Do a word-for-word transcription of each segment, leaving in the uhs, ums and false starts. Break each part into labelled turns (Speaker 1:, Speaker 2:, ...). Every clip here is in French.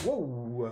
Speaker 1: Wow.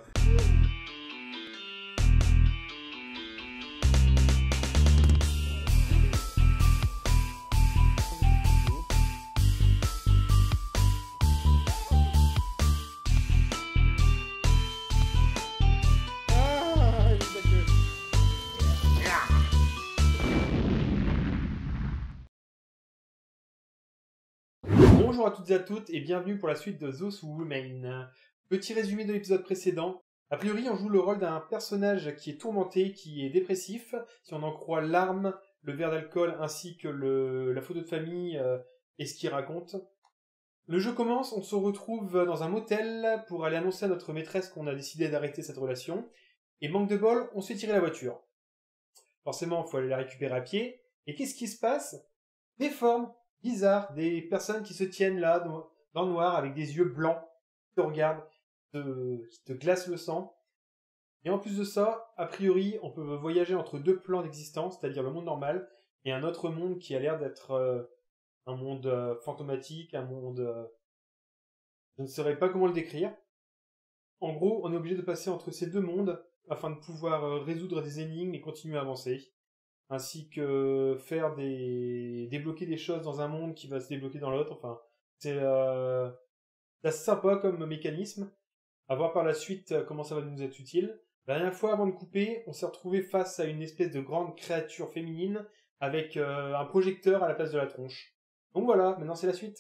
Speaker 1: Bonjour à toutes et à toutes et bienvenue pour la suite de Those Who Remain. Petit résumé de l'épisode précédent. A priori, on joue le rôle d'un personnage qui est tourmenté, qui est dépressif, si on en croit l'arme, le verre d'alcool ainsi que le, la photo de famille euh, et ce qu'il raconte. Le jeu commence, on se retrouve dans un motel pour aller annoncer à notre maîtresse qu'on a décidé d'arrêter cette relation. Et manque de bol, on se fait tirer la voiture. Forcément, il faut aller la récupérer à pied. Et qu'est-ce qui se passe? Des formes bizarres, des personnes qui se tiennent là, dans, dans le noir, avec des yeux blancs, qui te regardent, qui te, qui te glacent le sang. Et en plus de ça, a priori, on peut voyager entre deux plans d'existence, c'est-à-dire le monde normal, et un autre monde qui a l'air d'être euh, un monde euh, fantomatique, un monde... Euh, je ne saurais pas comment le décrire. En gros, on est obligé de passer entre ces deux mondes afin de pouvoir euh, résoudre des énigmes et continuer à avancer. Ainsi que faire des... débloquer des choses dans un monde qui va se débloquer dans l'autre. Enfin, c'est euh... assez sympa comme mécanisme. À voir par la suite euh, comment ça va nous être utile. La dernière fois, avant de couper, on s'est retrouvé face à une espèce de grande créature féminine avec euh, un projecteur à la place de la tronche. Donc voilà, maintenant c'est la suite.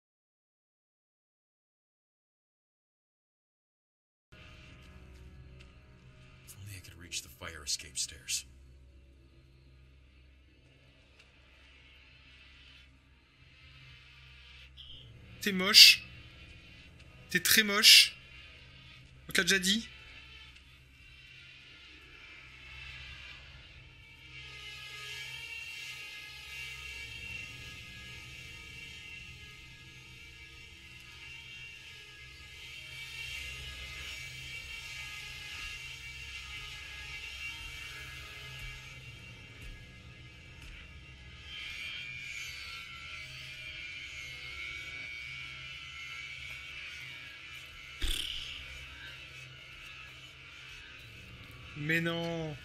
Speaker 2: If only I could reach the fire escape stairs.
Speaker 3: T'es moche. T'es très moche. On te l'a déjà dit. Mais non.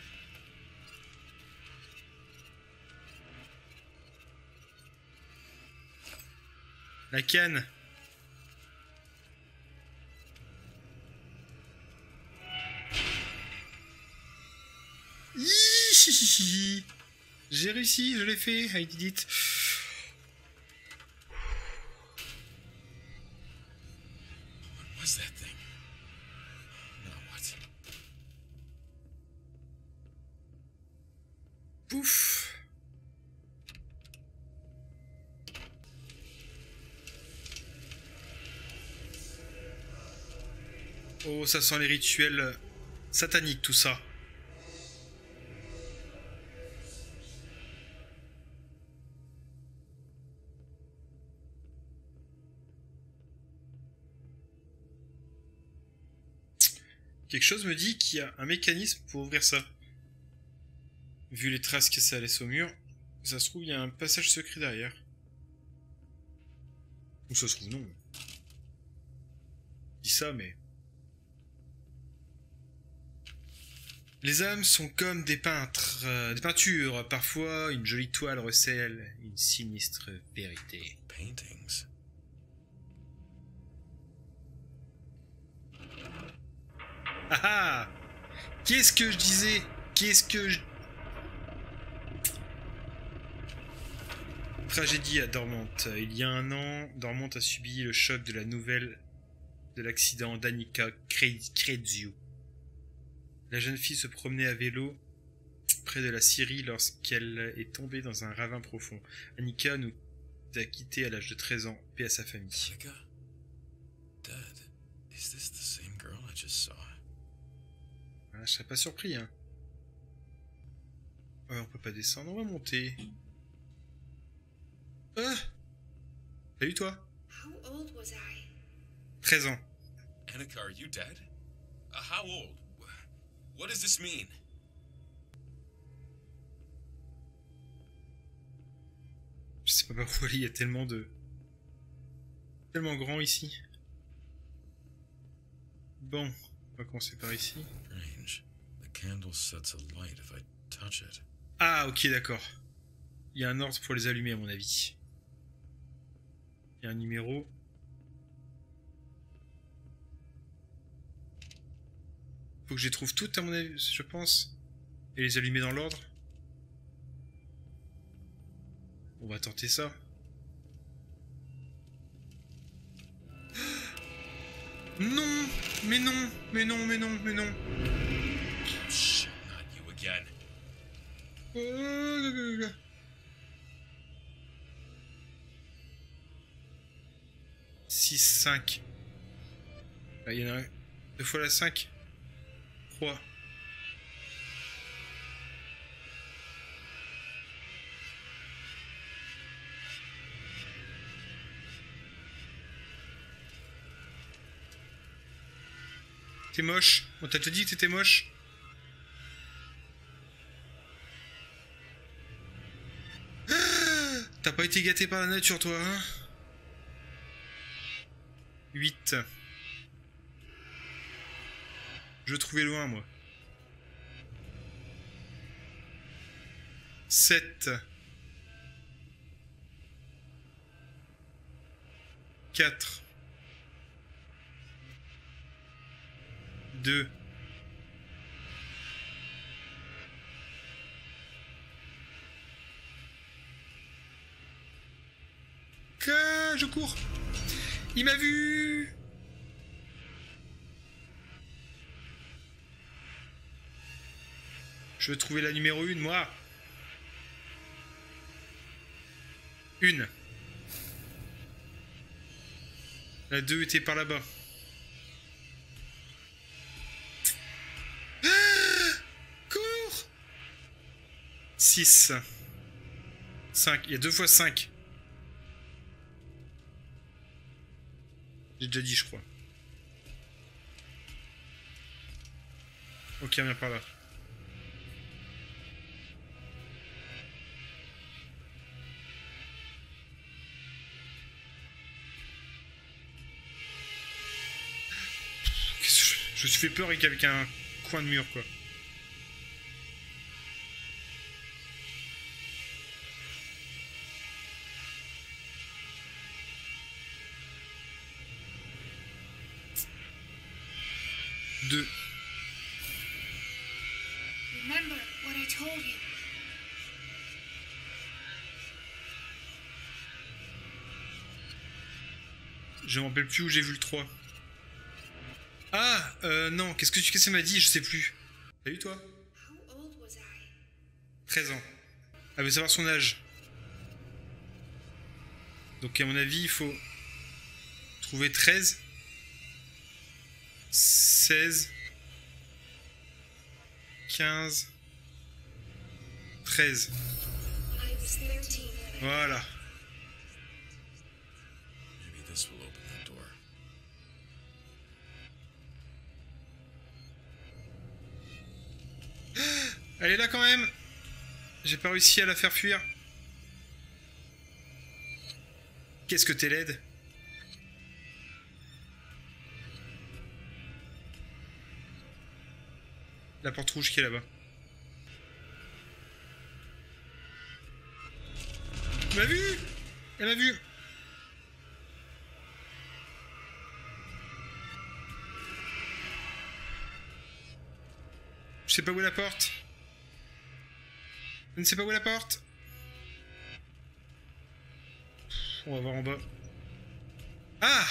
Speaker 3: La canne. Hihihihi. J'ai réussi, je l'ai fait, I did it.
Speaker 2: What was that thing? Now what?
Speaker 3: Pouf. Oh, ça sent les rituels sataniques, tout ça. Quelque chose me dit qu'il y a un mécanisme pour ouvrir ça. Vu les traces que ça laisse au mur, ça se trouve, il y a un passage secret derrière. Ou ça se trouve, non. Je dis ça, mais... Les âmes sont comme des peintres, euh, des peintures. Parfois, une jolie toile recèle une sinistre vérité.
Speaker 2: Paintings.
Speaker 3: Ah ah! Qu'est-ce que je disais? Qu'est-ce que je... Tragédie à Dormante. Il y a un an, Dormante a subi le choc de la nouvelle de l'accident d'Annika Crezio. La jeune fille se promenait à vélo près de la Syrie lorsqu'elle est tombée dans un ravin profond. Annika nous a quittés à l'âge de treize ans, paix à sa famille.
Speaker 2: Annika? Dead. Is this the same girl I just saw?
Speaker 3: Ah, je serais pas surpris, hein. Ouais, on peut pas descendre, on va monter. Ah! Salut toi?
Speaker 4: How old was I?
Speaker 3: treize ans.
Speaker 2: Annika, are you dead? Uh, how old? What does this mean?
Speaker 3: Je sais pas par où aller, il y a tellement de... Tellement grand ici. Bon, On va commencer par ici.
Speaker 2: Strange. The candle sets a light if I touch it.
Speaker 3: Ah, ok, d'accord. Il y a un ordre pour les allumer, à mon avis. Il y a un numéro. Faut que je les trouve toutes, à mon avis, je pense. Et les allumer dans l'ordre. On va tenter ça. Non! Mais non! Mais non, mais non, mais non!
Speaker 2: Shit, not you again.
Speaker 3: six, cinq. Il y en a un. Deux fois la cinq. trois. T'es moche. On t'a te dit que t'étais moche. Ah, t'as pas été gâté par la nature, toi, hein? huit. Je le trouvais loin, moi. sept. quatre. deux. Que je cours. Il m'a vu. Je veux trouver la numéro une, moi. Une. La deux était par là-bas. six. cinq. Il y a deux fois cinq. J'ai déjà dit, je crois. Ok, viens par là. Je me suis fait peur avec un coin de mur, quoi. Deux.
Speaker 4: Remember what I told you.
Speaker 3: Je m'en rappelle plus où j'ai vu le trois. Ah, euh, non, qu'est-ce que tu qu'est-ce que ça m'a dit? Je sais plus. Salut toi.
Speaker 4: How old was I?
Speaker 3: treize ans. Elle veut savoir son âge. Donc à mon avis, il faut trouver treize. seize. quinze. treize.
Speaker 4: I was thirteen when I
Speaker 3: Voilà.
Speaker 2: Maybe this will open the door.
Speaker 3: Elle est là quand même. J'ai pas réussi à la faire fuir. Qu'est-ce que t'es laide. La porte rouge qui est là-bas. Elle m'a vu. Elle m'a vu. Je sais pas où est la porte. Je ne sais pas où est la porte. On va voir en bas. Ah!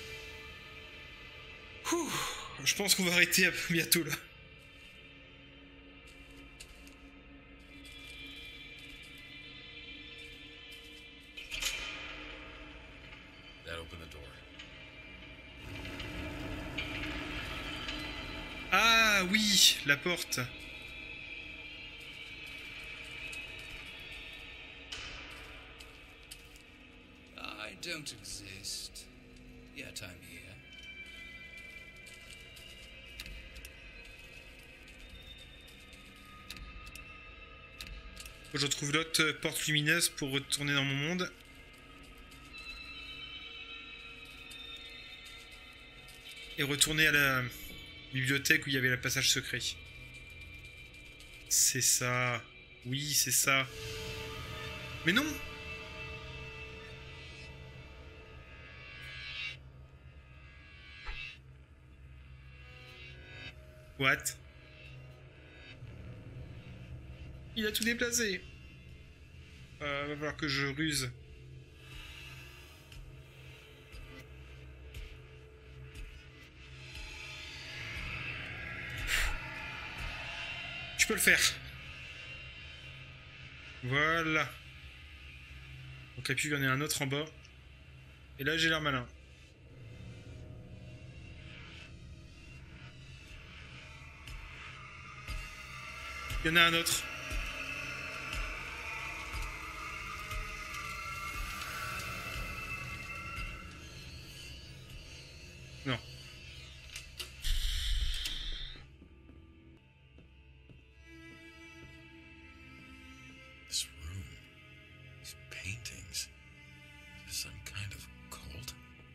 Speaker 3: Ouh, je pense qu'on va arrêter à bientôt là.
Speaker 2: That opened the door.
Speaker 3: Ah oui, la porte.
Speaker 5: I don't exist, yet I'm here.
Speaker 3: Faut que je retrouve l'autre porte lumineuse pour retourner dans mon monde. Et retourner à la... Bibliothèque où il y avait le passage secret. C'est ça. Oui, c'est ça. Mais non! What? Il a tout déplacé. Euh, va falloir que je ruse. Tu peux le faire. Voilà. Donc là, puis il y en a un autre en bas. Et là, j'ai l'air malin. Il y en a un autre. Non.
Speaker 2: This room, these paintings, is this some kind of cult?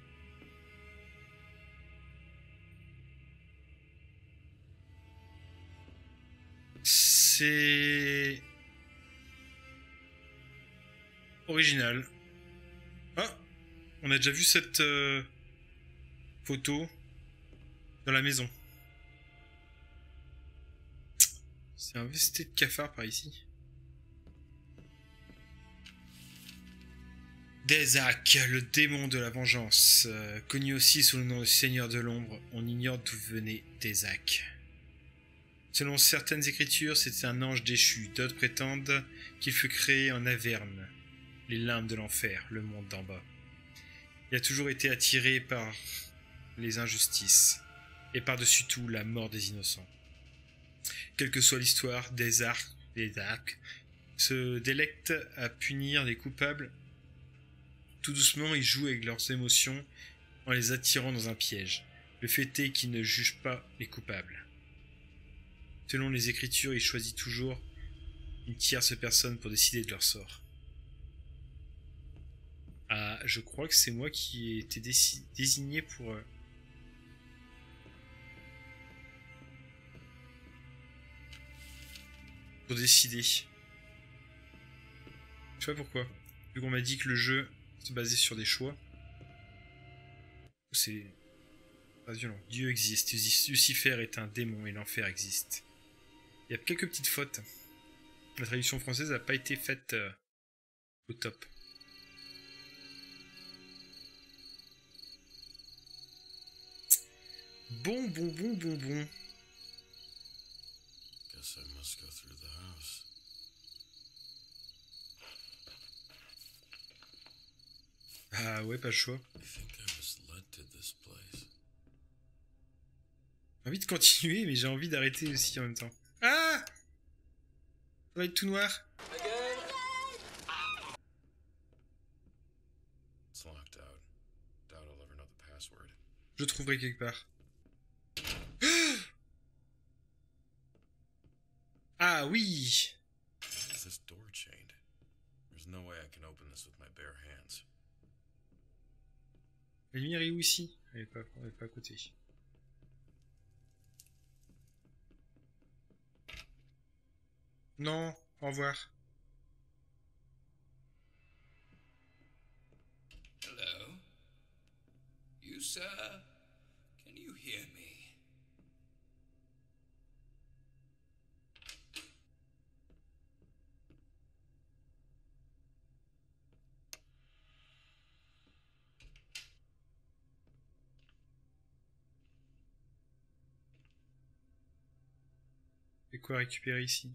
Speaker 3: C'est original. Ah, on a déjà vu cette euh, photo dans la maison. C'est investé de cafards par ici. Dezak, le démon de la vengeance, euh, connu aussi sous le nom de Seigneur de l'ombre, on ignore d'où venait Dezak. Selon certaines écritures, c'était un ange déchu. D'autres prétendent qu'il fut créé en Averne, les limbes de l'enfer, le monde d'en bas. Il a toujours été attiré par les injustices, et par-dessus tout la mort des innocents. Quelle que soit l'histoire, Dezak, Dezak se délecte à punir les coupables. Tout doucement, il joue avec leurs émotions en les attirant dans un piège. Le fait est qu'il ne juge pas les coupables. Selon les Écritures, il choisit toujours une tierce personne pour décider de leur sort. Ah, je crois que c'est moi qui ai été désigné pour... Euh... pour décider. Je sais pas pourquoi. Vu qu'on m'a dit que le jeu se basait sur des choix. C'est pas violent. Dieu existe. Lucifer est un démon et l'enfer existe. Il y a quelques petites fautes. La traduction française n'a pas été faite euh, au top. Bon, bon, bon, bon, bon.
Speaker 2: Guess I must go through the house.
Speaker 3: Ah ouais, pas le choix.
Speaker 2: I think I was led to this place.
Speaker 3: J'ai envie de continuer, mais j'ai envie d'arrêter aussi en même temps. Ah! Ça va être tout noir.
Speaker 2: It's locked out. Doubt I'll ever know the password.
Speaker 3: Je trouverai quelque part. Ah oui!
Speaker 2: Why is this door chained? There's no way I can open this with my bare hands.
Speaker 3: La lumière est où ici? Elle est pas, elle est pas à côté. Non, au revoir.
Speaker 5: Hello? You, sir? Can you hear me?
Speaker 3: Et quoi récupérer ici?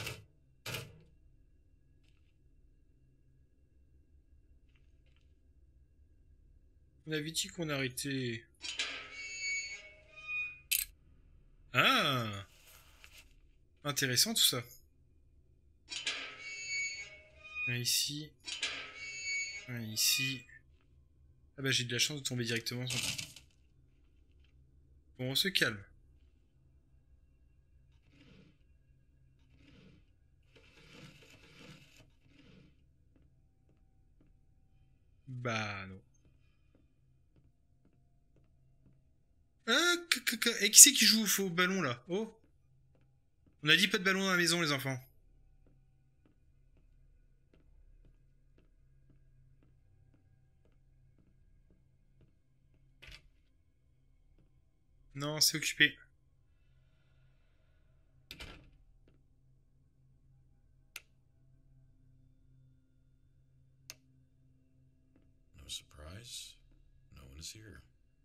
Speaker 3: On avait dit qu'on arrêtait. Ah! Intéressant tout ça. Un ici. Un ici. Ah bah j'ai de la chance de tomber directement sur... Bon, on se calme. Bah non. Ah, Et qui c'est qui joue au ballon là? Oh, on a dit pas de ballon dans la maison, les enfants. Non, c'est occupé.
Speaker 2: No surprise. No one is here.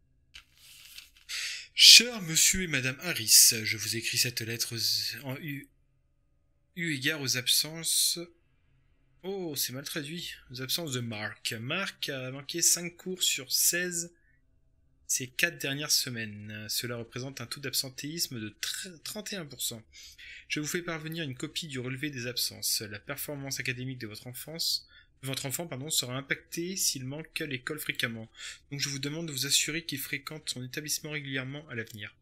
Speaker 3: Cher monsieur et madame Harris, je vous écris cette lettre en eu, eu égard aux absences... Oh, c'est mal traduit. Aux absences de Mark. Mark a manqué cinq cours sur seize ces quatre dernières semaines. Cela représente un taux d'absentéisme de trente et un pour cent. Je vous fais parvenir une copie du relevé des absences. La performance académique de votre enfance... Votre enfant pardon, sera impacté s'il manque à l'école fréquemment. Donc je vous demande de vous assurer qu'il fréquente son établissement régulièrement à l'avenir.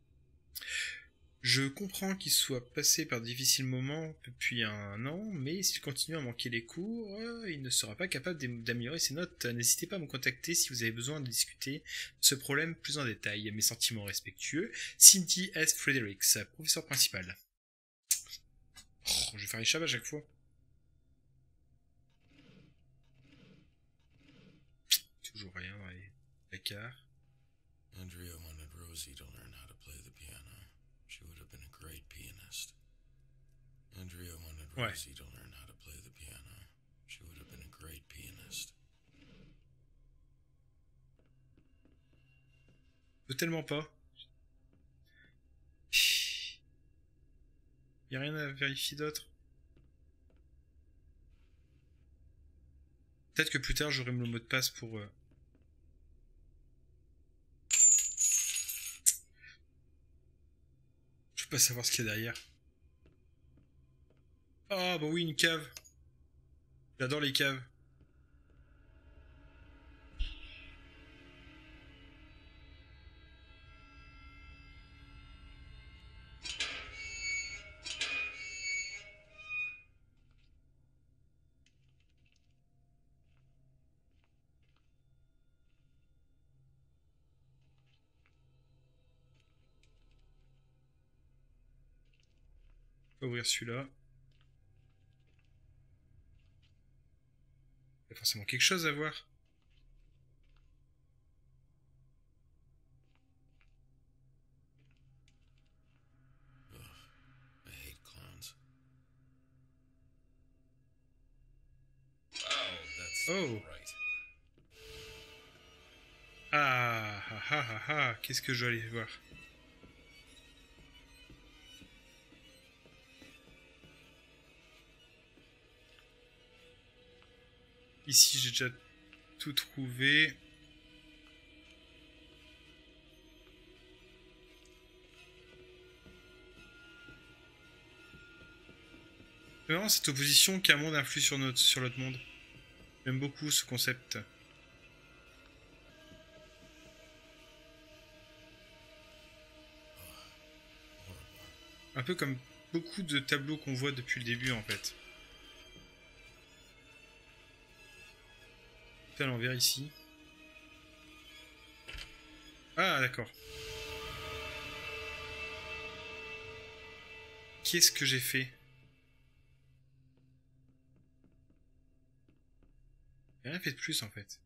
Speaker 3: Je comprends qu'il soit passé par de difficiles moments depuis un an, mais s'il continue à manquer les cours, il ne sera pas capable d'améliorer ses notes. N'hésitez pas à me contacter si vous avez besoin de discuter ce problème plus en détail. Mes sentiments respectueux, Cindy S. Fredericks, professeur principal. Oh, je vais faire les chavas à chaque fois. Toujours rien dans les placards.
Speaker 2: Andrea wanted Rosie to learn how to play the piano. She would have been a great pianist. Andrea wanted
Speaker 3: Ouais.
Speaker 2: Rosie to learn how to play the piano. She would have been a great pianist.
Speaker 3: Je veux tellement pas. Y'a rien à vérifier d'autre. Peut-être que plus tard j'aurai le mot de passe pour... Euh... Je veux pas savoir ce qu'il y a derrière. Ah bah oui, une cave. J'adore les caves. On va ouvrir celui-là. Il y a forcément quelque chose à voir.
Speaker 2: I hate clowns.
Speaker 5: Oh, that's
Speaker 3: Oh.
Speaker 5: right.
Speaker 3: Ah ah ah ah ah, qu'est-ce que je dois aller voir? Ici, j'ai déjà tout trouvé. C'est vraiment cette opposition qu'un monde influe sur notre, sur l'autre monde. J'aime beaucoup ce concept. Un peu comme beaucoup de tableaux qu'on voit depuis le début en fait. À l'envers ici. Ah d'accord. Qu'est-ce que j'ai fait? J'ai rien fait de plus en fait.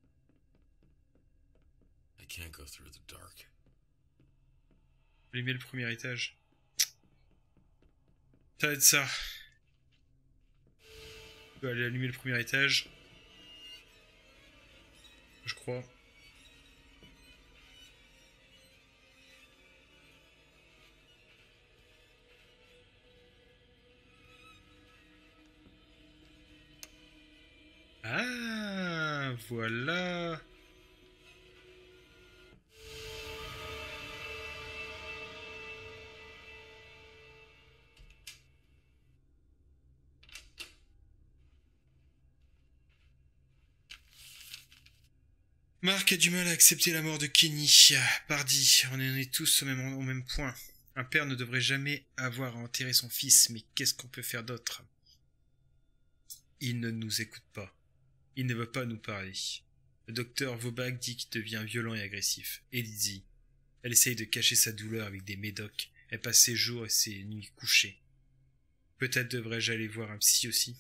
Speaker 2: I can't go through the dark.
Speaker 3: Allumer le premier étage. Ça va être ça. Je dois aller allumer le premier étage. Je crois. Ah, voilà. Mark a du mal à accepter la mort de Kenny. Pardi, on en est tous au même, au même point. Un père ne devrait jamais avoir à enterrer son fils, mais qu'est-ce qu'on peut faire d'autre? Il ne nous écoute pas. Il ne veut pas nous parler. Le docteur Vaubac dit qu'il devient violent et agressif. Eddie dit Elle essaye de cacher sa douleur avec des médocs. Elle passe ses jours et ses nuits couchées. Peut-être devrais-je aller voir un psy aussi.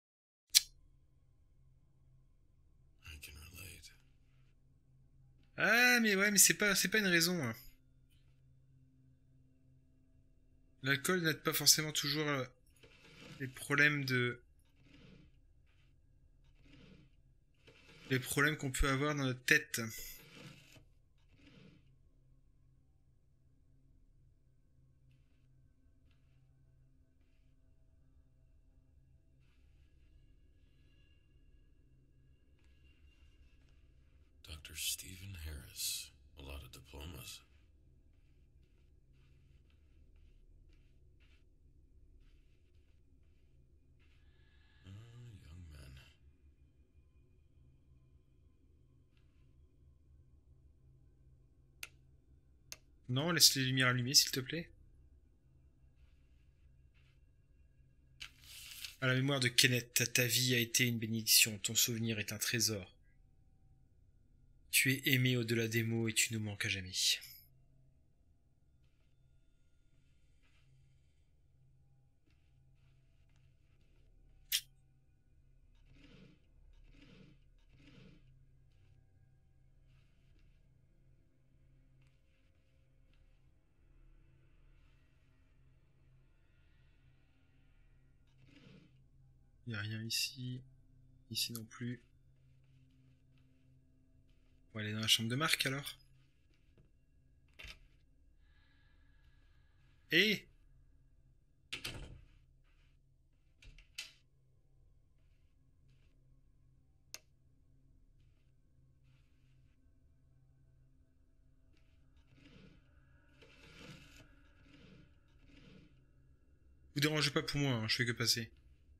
Speaker 2: I can relate.
Speaker 3: Ah, mais ouais, mais c'est pas, c'est pas une raison. Hein. L'alcool n'aide pas forcément toujours euh, les problèmes de... les problèmes qu'on peut avoir dans notre tête.
Speaker 2: Doctor Stephen Harris. A lot of diplomas. Ah, young men.
Speaker 3: Non, laisse les lumières allumées, s'il te plaît. À la mémoire de Kenneth, ta vie a été une bénédiction, ton souvenir est un trésor. Tu es aimé au-delà des mots et tu nous manques à jamais. Il n'y a rien ici. Ici non plus. On va aller dans la chambre de Marc alors. Eh! Vous dérangez pas pour moi, hein, je fais que passer.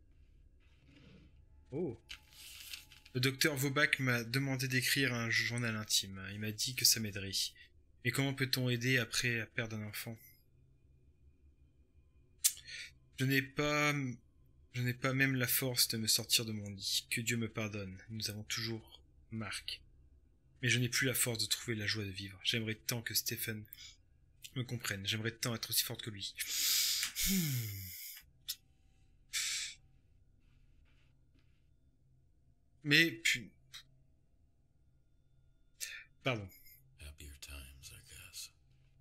Speaker 3: Oh! Le docteur Vaubac m'a demandé d'écrire un journal intime. Il m'a dit que ça m'aiderait. Mais comment peut-on aider après la perte d'un enfant? Je n'ai pas... Je n'ai pas même la force de me sortir de mon lit. Que Dieu me pardonne. Nous avons toujours Marc. Mais je n'ai plus la force de trouver la joie de vivre. J'aimerais tant que Stephen me comprenne. J'aimerais tant être aussi forte que lui. Hmm. Mais... Puis... Pardon.
Speaker 2: Happier times, I guess.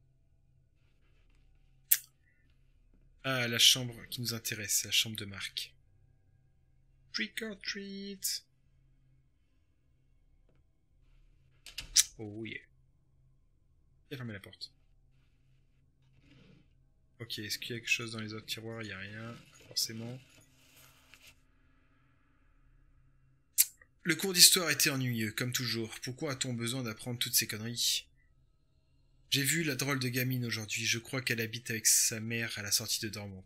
Speaker 3: Ah, la chambre qui nous intéresse, la chambre de Marc. Trick or treat. Oh yeah. Et fermer la porte. Ok, est-ce qu'il y a quelque chose dans les autres tiroirs? Il n'y a rien, forcément. Le cours d'histoire était ennuyeux, comme toujours. Pourquoi a-t-on besoin d'apprendre toutes ces conneries? J'ai vu la drôle de gamine aujourd'hui. Je crois qu'elle habite avec sa mère à la sortie de Dormont.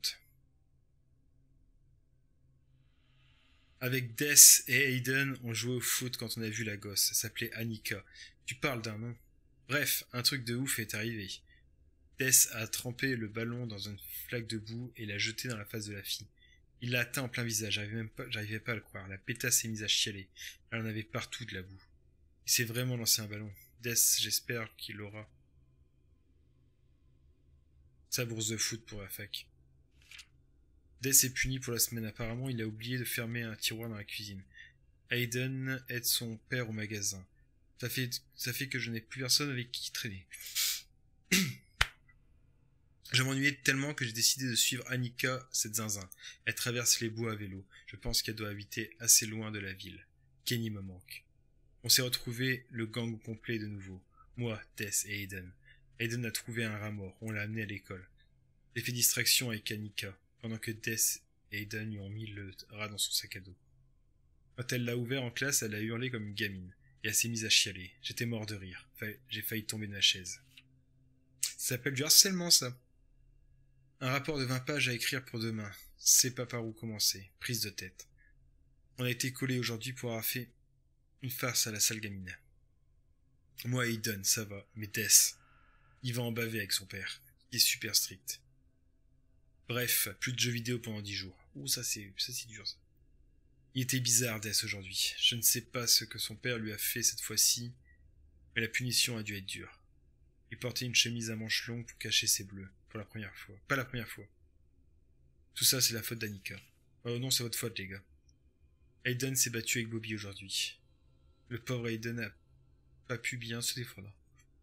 Speaker 3: Avec Death et Aiden, on jouait au foot quand on a vu la gosse. Elle s'appelait Annika. Tu parles d'un nom. Bref, un truc de ouf est arrivé. Death a trempé le ballon dans une flaque de boue et l'a jeté dans la face de la fille. Il l'a atteint en plein visage, j'arrivais même pas, j'arrivais pas à le croire. La pétasse s'est mise à chialer. Elle en avait partout de la boue. Il s'est vraiment lancé un ballon. Death, j'espère qu'il aura sa bourse de foot pour la fac. Death est puni pour la semaine. Apparemment, il a oublié de fermer un tiroir dans la cuisine. Aiden aide son père au magasin. Ça fait, ça fait que je n'ai plus personne avec qui traîner. Je m'ennuyais tellement que j'ai décidé de suivre Annika, cette zinzin. Elle traverse les bois à vélo. Je pense qu'elle doit habiter assez loin de la ville. Kenny me manque. On s'est retrouvé le gang au complet de nouveau. Moi, Tess et Aiden. Aiden a trouvé un rat mort. On l'a amené à l'école. J'ai fait distraction avec Annika, pendant que Tess et Aiden lui ont mis le rat dans son sac à dos. Quand elle l'a ouvert en classe, elle a hurlé comme une gamine. Et elle s'est mise à chialer. J'étais mort de rire. Enfin, j'ai failli tomber de ma chaise. Ça s'appelle du harcèlement, ça. Un rapport de vingt pages à écrire pour demain. C'est pas par où commencer. Prise de tête. On a été collés aujourd'hui pour avoir fait une farce à la sale gamine. Moi, Aiden, ça va. Mais Tess, il va en baver avec son père. Il est super strict. Bref, plus de jeux vidéo pendant dix jours. Ouh, ça c'est, ça c'est dur, ça. Il était bizarre, Tess, aujourd'hui. Je ne sais pas ce que son père lui a fait cette fois-ci, mais la punition a dû être dure. Il portait une chemise à manches longues pour cacher ses bleus, pour la première fois. Pas la première fois. Tout ça, c'est la faute d'Annika. Oh non, c'est votre faute, les gars. Aiden s'est battu avec Bobby aujourd'hui. Le pauvre Aiden n'a pas pu bien se défendre.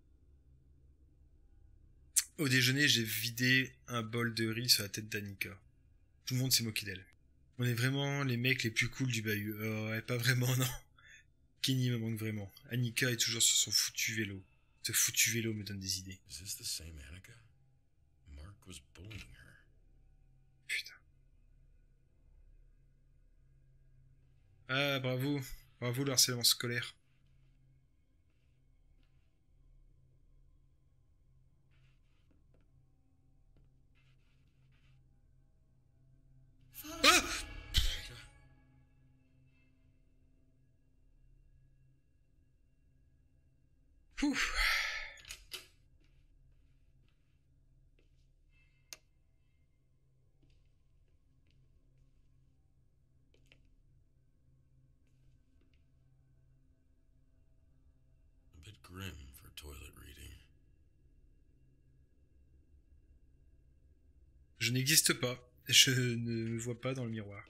Speaker 3: Au déjeuner, j'ai vidé un bol de riz sur la tête d'Annika. Tout le monde s'est moqué d'elle. On est vraiment les mecs les plus cool du bahut. Oh, ouais, pas vraiment, non. Kenny me manque vraiment. Annika est toujours sur son foutu vélo. Ce foutu vélo me donne des idées.
Speaker 2: Is this the same Annika? Mark was bullying her.
Speaker 3: Putain. Ah, bravo. Bravo le harcèlement scolaire.
Speaker 4: Follow
Speaker 3: Ah! Ouf.
Speaker 2: A bit grim for toilet reading.
Speaker 3: Je n'existe pas. Je ne me vois pas dans le miroir.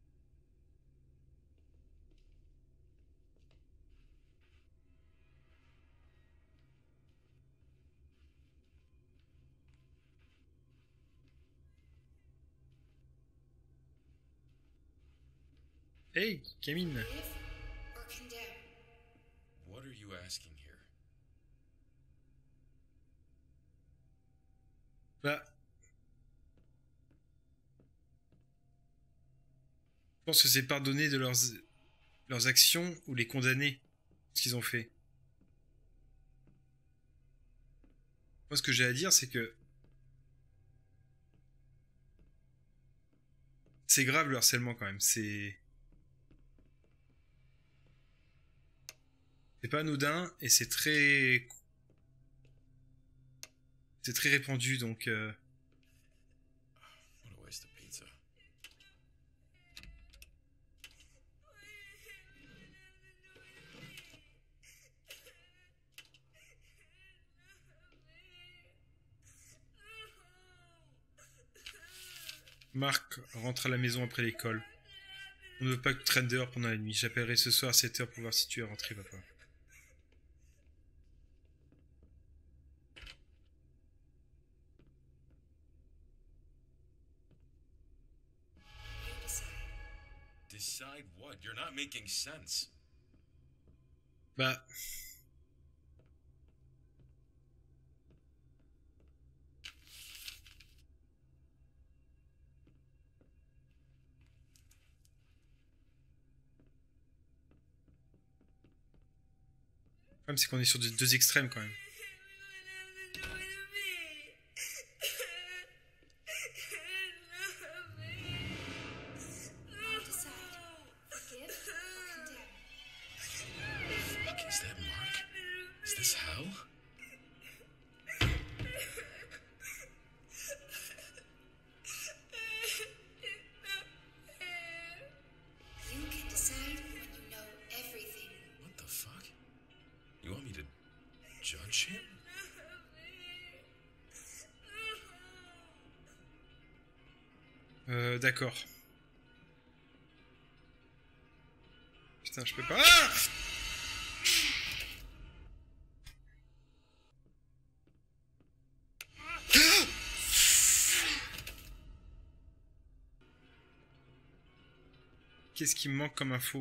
Speaker 3: Hey, Camille.
Speaker 4: live or condemn.
Speaker 2: What are you asking here?
Speaker 3: Bah. Je pense que c'est pardonner de leurs, leurs actions ou les condamner. Ce qu'ils ont fait. Moi, ce que j'ai à dire, c'est que c'est grave le harcèlement quand même. C'est c'est pas anodin et c'est très c'est très répandu donc. Euh...
Speaker 2: What a waste of pizza.
Speaker 3: Marc rentre à la maison après l'école. On ne veut pas que tu traînes dehors pendant la nuit. J'appellerai ce soir à sept heures pour voir si tu es rentré, papa.
Speaker 4: You decide.
Speaker 2: Decide what? You're not making sense.
Speaker 3: Bah. Le problème, c'est qu'on est sur deux, deux extrêmes quand même.
Speaker 4: You decide. Forgive or condemn.
Speaker 2: Fuck, is that Mark? Is this hell?
Speaker 4: You can decide when you know everything.
Speaker 2: What the fuck? You want me to judge him?
Speaker 3: Euh, d'accord. Putain, je peux pas. Ah! Qu'est-ce qui me manque comme info?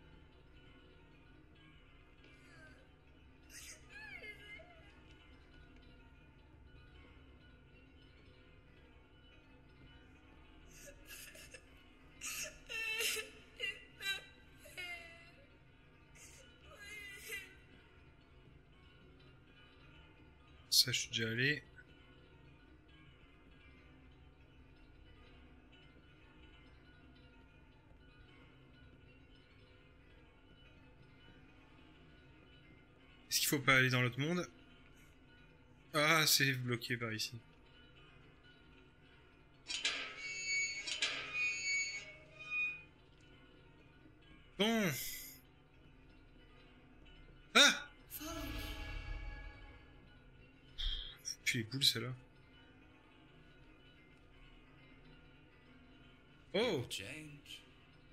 Speaker 3: Ça, je suis déjà allé. Est-ce qu'il faut pas aller dans l'autre monde? Ah, c'est bloqué par ici. Bon. Ah!
Speaker 4: Follow me.
Speaker 3: pue les boules, celle-là. Oh!
Speaker 5: Change.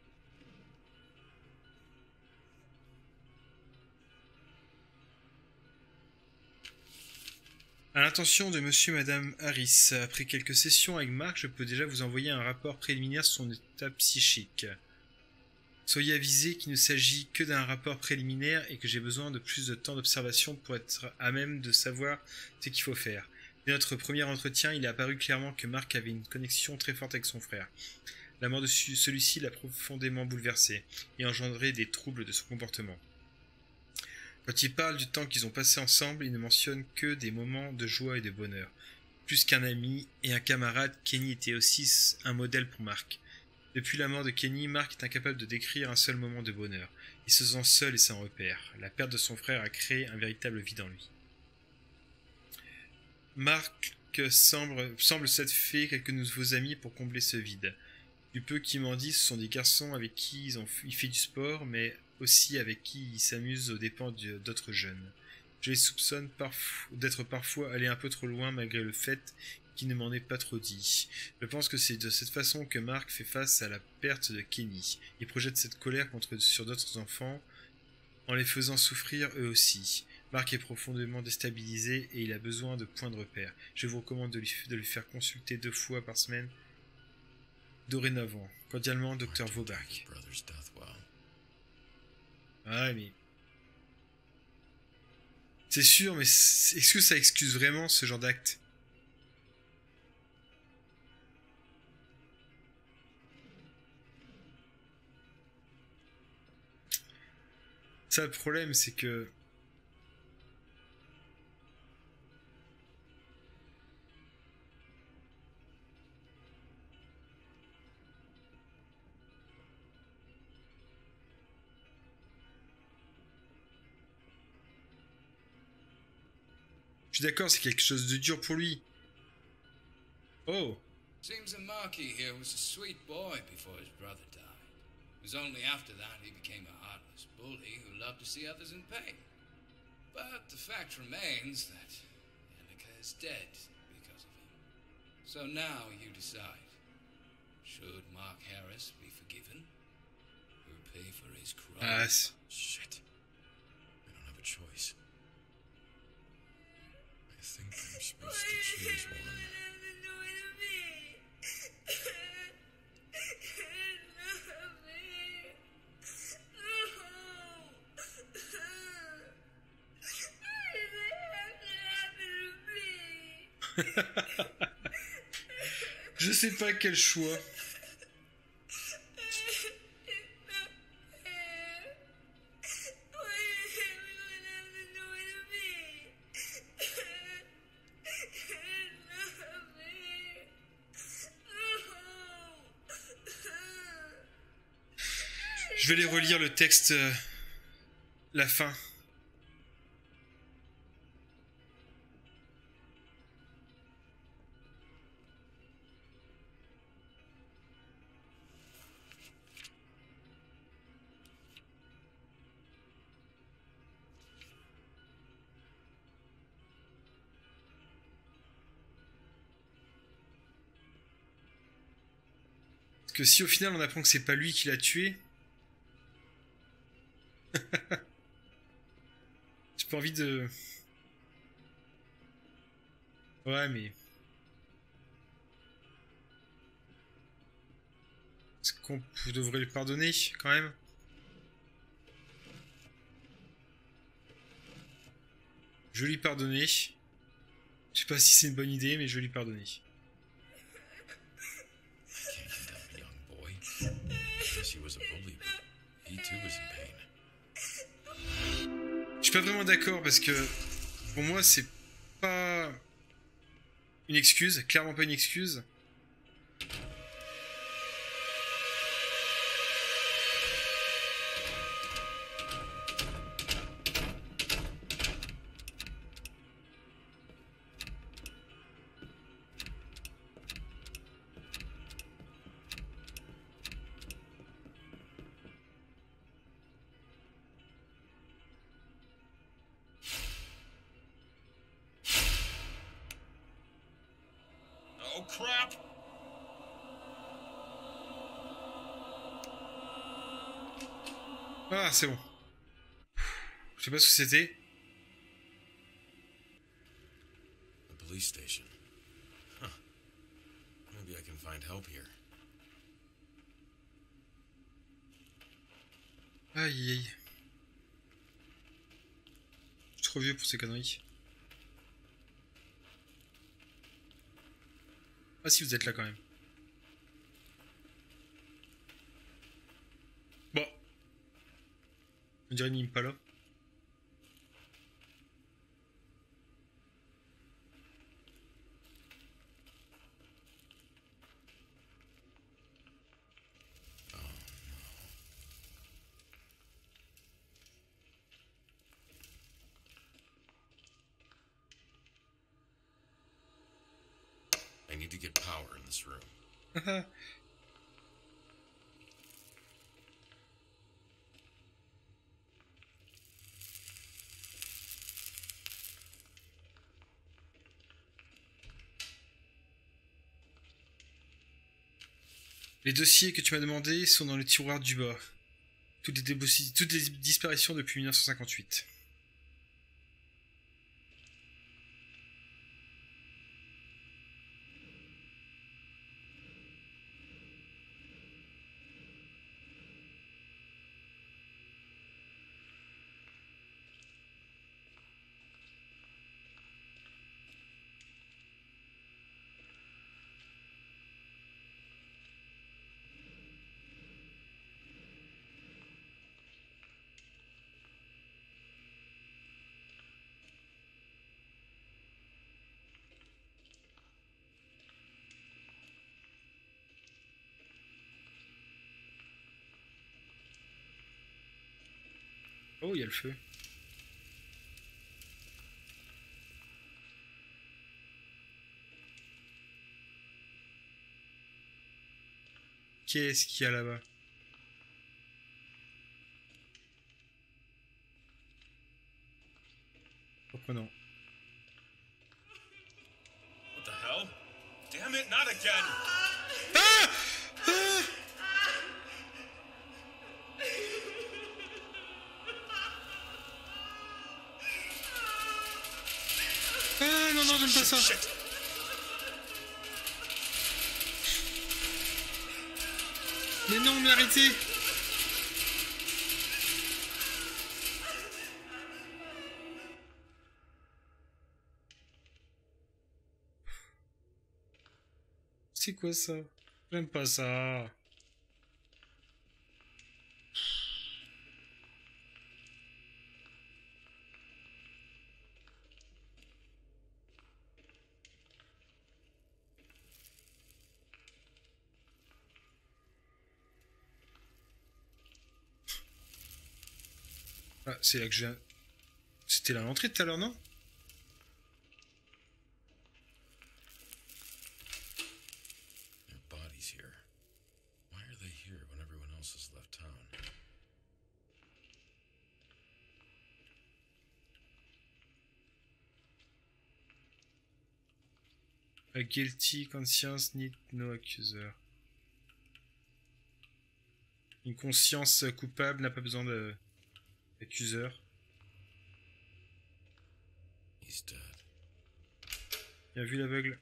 Speaker 3: À l'intention de monsieur et madame Harris, après quelques sessions avec Mark, je peux déjà vous envoyer un rapport préliminaire sur son état psychique. Soyez avisés qu'il ne s'agit que d'un rapport préliminaire et que j'ai besoin de plus de temps d'observation pour être à même de savoir ce qu'il faut faire. Dès notre premier entretien, il est apparu clairement que Mark avait une connexion très forte avec son frère. La mort de celui-ci l'a profondément bouleversé et engendré des troubles de son comportement. Quand il parle du temps qu'ils ont passé ensemble, il ne mentionne que des moments de joie et de bonheur. Plus qu'un ami et un camarade, Kenny était aussi un modèle pour Mark. Depuis la mort de Kenny, Mark est incapable de décrire un seul moment de bonheur. Il se sent seul et sans repère. La perte de son frère a créé un véritable vide en lui. Mark semble, semble s'être fait quelques nouveaux amis pour combler ce vide. Du peu qu'il m'en dit, ce sont des garçons avec qui ils ont, il fait du sport, mais aussi avec qui il s'amuse aux dépens d'autres jeunes. Je les soupçonne parf- d'être parfois allés un peu trop loin malgré le fait qu'il ne m'en ait pas trop dit. Je pense que c'est de cette façon que Mark fait face à la perte de Kenny. Il projette cette colère contre sur d'autres enfants en les faisant souffrir eux aussi. Mark est profondément déstabilisé et il a besoin de points de repère. Je vous recommande de lui, de lui faire consulter deux fois par semaine. Dorénavant, cordialement, docteur Vauback.
Speaker 2: Brother's death well.
Speaker 3: Ah, mais... C'est sûr, mais c'est- est-ce que ça excuse vraiment ce genre d'acte? Ça, le problème, c'est que... Je suis d'accord, c'est quelque chose de dur pour lui. Oh,
Speaker 5: Seems that Marky here was a sweet boy before his brother died. It was only after that he became a heartless bully who loved to see others in pain. But the fact remains that Annika is dead because of him. So now you decide. Should Mark Harris be forgiven? Or pay for his crime?
Speaker 3: ah, c'est-
Speaker 2: Shit. I don't have a choice. I think I'm supposed to choose one.
Speaker 3: Je sais pas quel choix. Je vais les relire le texte, euh, la fin. Parce que si au final on apprend que c'est pas lui qui l'a tué, j'ai pas envie de... Ouais, mais... Est-ce qu'on p- devrait le pardonner, quand même? Je vais lui pardonner. Je sais pas si c'est une bonne idée, mais je vais lui pardonner.
Speaker 2: Can't condemn a young boy. Yes, he was a bully, but he too was in pain.
Speaker 3: Je suis pas vraiment d'accord parce que pour moi c'est pas une excuse, clairement pas une excuse.
Speaker 2: Oh, crap!
Speaker 3: Ah, c'est bon. Je sais pas ce que c'était.
Speaker 2: The police station. Huh. Maybe I can find help here.
Speaker 3: Aïe aïe. Je suis trop vieux pour ces conneries. Ah si, vous êtes là quand même. Bon. On dirait une Impala.
Speaker 2: I need to get power in this room.
Speaker 3: Les dossiers que tu m'as demandé sont dans le tiroir du bas. Toutes les, débossi- toutes les disparitions depuis mille neuf cent cinquante-huit. Oh, il y a le feu. Qu'est-ce qu'il y a là-bas? Reprenons.
Speaker 2: What the hell? Damn it, not again!
Speaker 3: Ah! Ah! Ah non, non, j'aime pas ça.
Speaker 2: Shit.
Speaker 3: Mais non, mais arrêtez. C'est quoi ça? J'aime pas ça. Ah, c'est là que je viens... C'était là l'entrée tout à l'heure, non?
Speaker 2: There are bodies here. Why are they here when everyone else has left town?
Speaker 3: A guilty conscience need no accuser. Une conscience coupable n'a pas besoin de... accuseur.
Speaker 2: He's dead.
Speaker 3: Bien vu l'aveugle.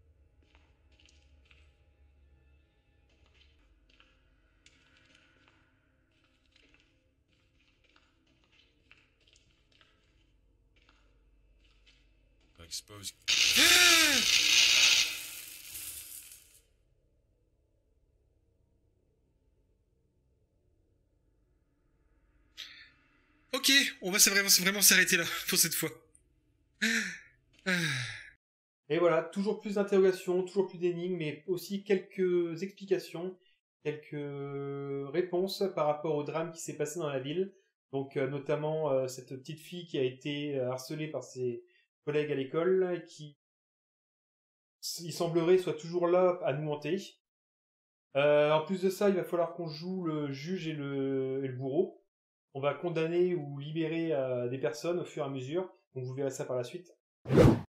Speaker 2: I suppose.
Speaker 3: Ok, on va vraiment, vraiment s'arrêter là pour cette fois.
Speaker 1: Et voilà, toujours plus d'interrogations, toujours plus d'énigmes, mais aussi quelques explications, quelques réponses par rapport au drame qui s'est passé dans la ville. Donc euh, notamment euh, cette petite fille qui a été harcelée par ses collègues à l'école, qui, il semblerait, soit toujours là à nous hanter. Euh, en plus de ça, il va falloir qu'on joue le juge et le, et le bourreau. On va condamner ou libérer euh, des personnes au fur et à mesure. Donc vous verrez ça par la suite.